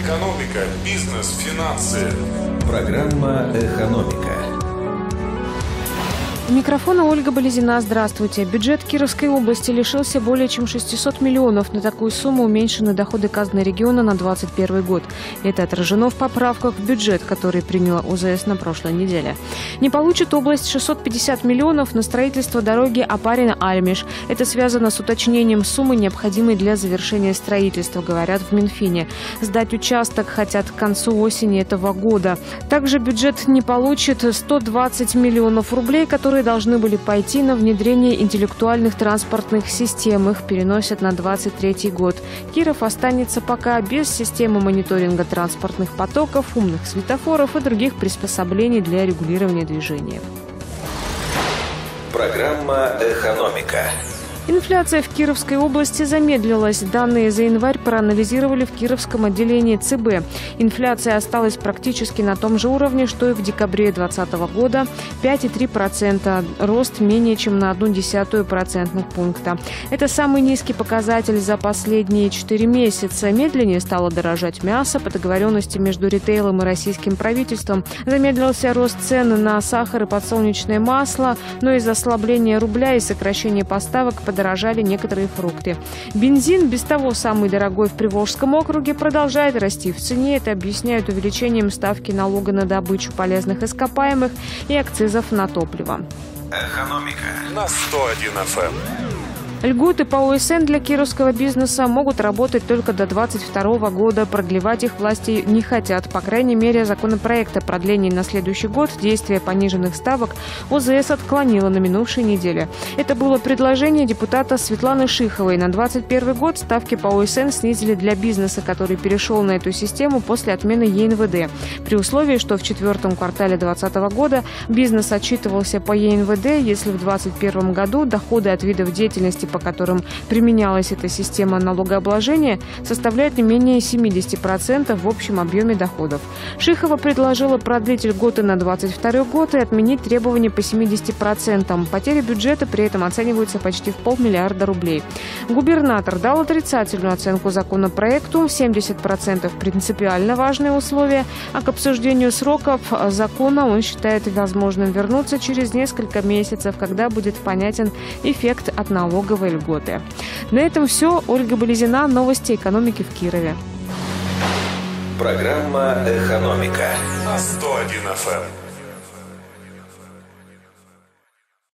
Экономика, бизнес, финансы. Программа «Экономика». У микрофона Ольга Болезина. Здравствуйте. Бюджет Кировской области лишился более чем 600 миллионов. На такую сумму уменьшены доходы казны региона на 2021 год. Это отражено в поправках в бюджет, который приняла УЗС на прошлой неделе. Не получит область 650 миллионов на строительство дороги Опарино-Альмеш. Это связано с уточнением суммы, необходимой для завершения строительства, говорят в Минфине. Сдать участок хотят к концу осени этого года. Также бюджет не получит 120 миллионов рублей, которые должны были пойти на внедрение интеллектуальных транспортных систем. Их переносят на 2023 год. Киров останется пока без системы мониторинга транспортных потоков, умных светофоров и других приспособлений для регулирования движения. Программа «Экономика». Инфляция в Кировской области замедлилась. Данные за январь проанализировали в Кировском отделении ЦБ. Инфляция осталась практически на том же уровне, что и в декабре 2020 года – 5,3%. Рост менее чем на 0,1 процентных пункта. Это самый низкий показатель за последние 4 месяца. Медленнее стало дорожать мясо. По договоренности между ритейлом и российским правительством замедлился рост цен на сахар и подсолнечное масло, но из-за ослабления рубля и сокращения поставок подорожали некоторые фрукты. Бензин, без того самый дорогой в Приволжском округе, продолжает расти в цене. Это объясняют увеличением ставки налога на добычу полезных ископаемых и акцизов на топливо. Экономика На 101 FM. Льготы по ОСН для кировского бизнеса могут работать только до 2022 года. Продлевать их власти не хотят. По крайней мере, законопроект о продлении на следующий год действия пониженных ставок ОЗС отклонила на минувшей неделе. Это было предложение депутата Светланы Шиховой. На 2021 год ставки по ОСН снизили для бизнеса, который перешел на эту систему после отмены ЕНВД. При условии, что в четвертом квартале 2020 года бизнес отчитывался по ЕНВД, если в 2021 году доходы от видов деятельности, по которым применялась эта система налогообложения, составляет не менее 70% в общем объеме доходов. Шихова предложила продлить льготы на 2022 год и отменить требования по 70%. Потери бюджета при этом оцениваются почти в 500 миллиарда рублей. Губернатор дал отрицательную оценку законопроекту. 70% принципиально важные условия, а к обсуждению сроков закона он считает возможным вернуться через несколько месяцев, когда будет понятен эффект от налоговой льготы. На этом все. Ольга Болезина. Новости экономики в Кирове. Программа «Экономика» На 101 FM.